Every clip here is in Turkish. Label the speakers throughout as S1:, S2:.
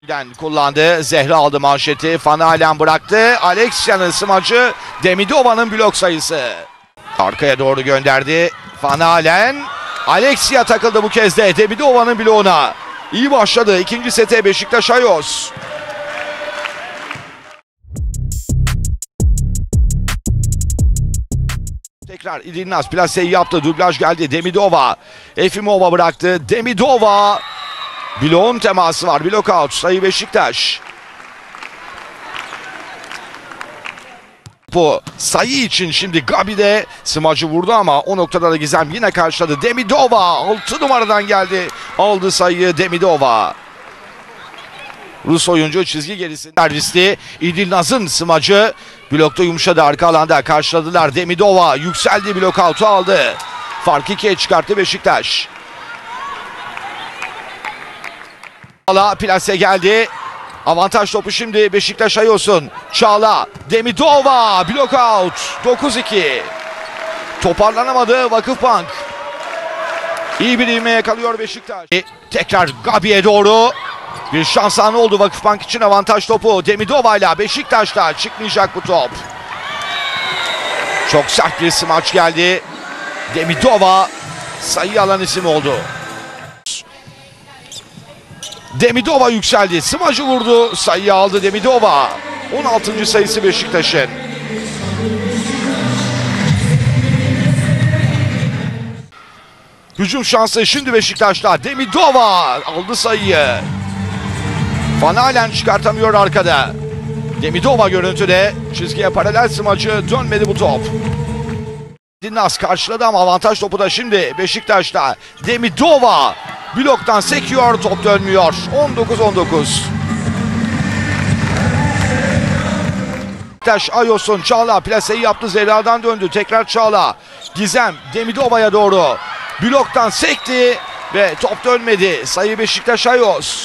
S1: kullandı. Zehra aldı manşeti. Van Halen bıraktı. Alexia'nın smacı. Demidova'nın blok sayısı. Arkaya doğru gönderdi. Van Halen. Alexia takıldı bu kez de Demidova'nın bloğuna. İyi başladı ikinci sete Beşiktaş Ayos. Tekrar İdilnaz plaseyi yaptı. Dublaj geldi. Demidova. Efimova bıraktı. Demidova. Bloğun teması var. Blok out. Sayı Beşiktaş. Bu sayı için şimdi Gabi de smacı vurdu ama o noktada da Gizem yine karşıladı. Demidova 6 numaradan geldi. Aldı sayıyı Demidova. Rus oyuncu çizgi gerisinde servisli. İdilnaz'ın smacı blokta yumuşadı, arka alanda karşıladılar. Demidova yükseldi, blok out'u aldı. Fark 2'ye çıkarttı Beşiktaş. Çağla plase geldi. Avantaj topu şimdi Beşiktaş Ayos'un. Çağla, Demidova blok out. 9-2. Toparlanamadı Vakıfbank. İyi bir ivme yakalıyor Beşiktaş. Tekrar Gabi'ye doğru. Bir şans anı oldu Vakıfbank için, avantaj topu. Demidova ile Beşiktaş'ta çıkmayacak bu top. Çok sert bir smaç geldi. Demidova sayı alan isim oldu. Demidova yükseldi. Smacı vurdu. Sayıyı aldı Demidova. 16. sayısı Beşiktaş'ın. Hücum şansı şimdi Beşiktaş'ta. Demidova aldı sayıyı. Van Halen çıkartamıyor arkada. Demidova görüntüde. Çizgiye paralel smacı, dönmedi bu top. Dinaz karşıladı ama avantaj topu da şimdi Beşiktaş'ta. Demidova bloktan sekiyor, top dönmüyor. 19-19. Beşiktaş Ayos'un. Çağla plaseyi yaptı, Zehra'dan döndü. Tekrar Çağla. Gizem Demidova'ya doğru. Bloktan sekti ve top dönmedi. Sayı Beşiktaş Ayos.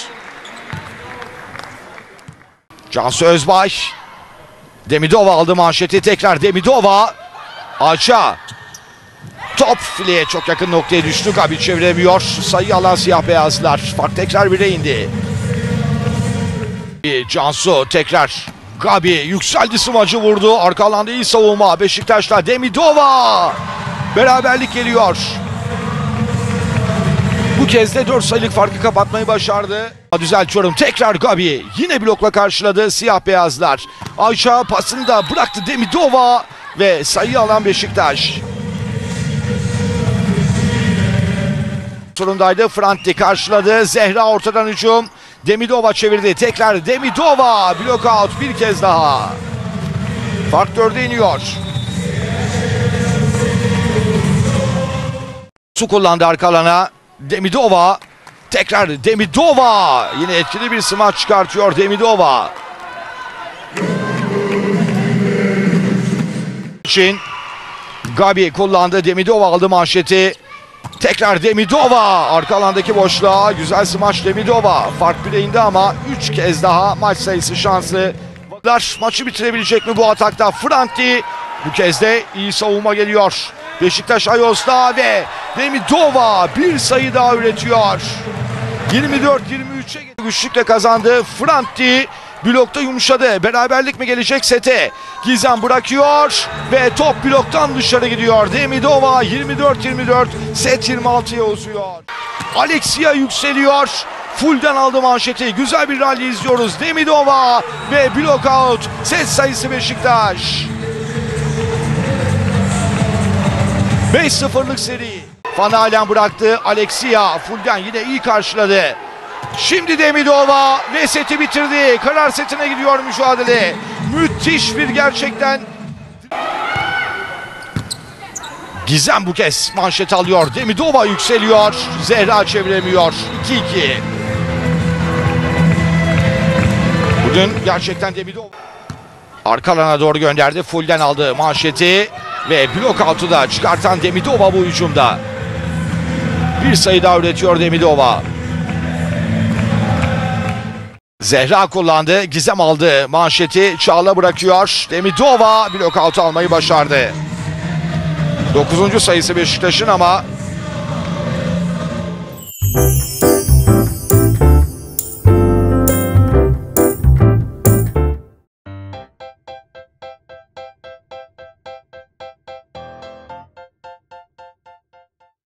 S1: Cansu Özbay. Demidova aldı manşeti, tekrar Demidova. Ayça. Top fileye çok yakın noktaya düştü. Gabi çeviremiyor. Sayı alan siyah beyazlar. Fark tekrar 1'e indi. Cansu tekrar. Gabi yükseldi, smacı vurdu. Arka alanda iyi savunma Beşiktaş'ta. Demidova. Beraberlik geliyor. Bu kez de 4 sayılık farkı kapatmayı başardı. Düzeltiyorum. Tekrar Gabi. Yine blokla karşıladı siyah beyazlar. Ayça pasını da bıraktı Demidova ve sayı alan Beşiktaş. Sorundaydı. Franti karşıladı. Zehra ortadan hücum. Demidova çevirdi. Tekrar Demidova. Blok out bir kez daha. Fark 4'e iniyor. Su kullandı arka alana. Demidova. Tekrar Demidova. Yine etkili bir smaç çıkartıyor Demidova. için Gabi kullandı. Demidova aldı manşeti. Tekrar Demidova. Arka alandaki boşluğa güzel smaç Demidova. Fark bile indi ama 3 kez daha maç sayısı şanslı. Maçı bitirebilecek mi bu atakta? Franti. Bu kez de iyi savunma geliyor. Beşiktaş Ayos'ta ve Demidova bir sayı daha üretiyor. 24-23'e güçlükle kazandı. Franti blokta yumuşadı. Beraberlik mi gelecek sete? Gizem bırakıyor ve top bloktan dışarı gidiyor. Demidova 24-24, set 26'ya uzuyor. Alexia yükseliyor. Full'den aldı manşeti. Güzel bir rally izliyoruz. Demidova ve blok out. Set sayısı Beşiktaş. 5-0'lık seri. Van Halen bıraktı. Alexia Full'den yine iyi karşıladı. Şimdi Demidova ve seti bitirdi. Karar setine gidiyor mücadele. Müthiş bir gerçekten. Gizem bu kez manşet alıyor. Demidova yükseliyor. Zehra çeviremiyor. 2-2. Bugün gerçekten Demidova arka alana doğru gönderdi. Full'den aldı manşeti ve blok out'u da çıkartan Demidova bu hücumda. Bir sayı daha üretiyor Demidova. Zehra kullandı. Gizem aldı manşeti. Çağla bırakıyor. Demidova blok out'u almayı başardı. 9. sayısı Beşiktaş'ın ama